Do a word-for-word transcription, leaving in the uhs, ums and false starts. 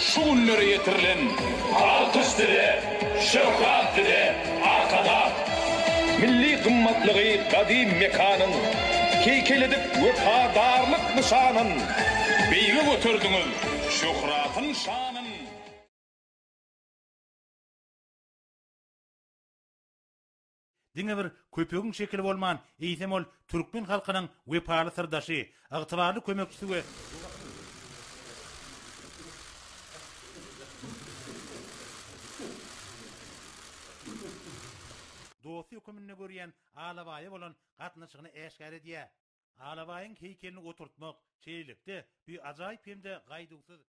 şu günlere yetirilen alkış dile, şöhret dile, arkada milli kımmatlığı kadim mekanın heykeledip vefadarlık nişanın beygi götürdünüz şöhratın şanın. Diňe bir köpegin şekili bolman eýsemol Türkmen halkynyň wepaly sirdaşy, ygtybarly kömekçisi we dostu hökümine görýän alabai bolan gatnaşygyny eşgär edýär. Alabaýyň heykelini oturtmak çeýlikde bir ajaýyp hem de gaýdygsız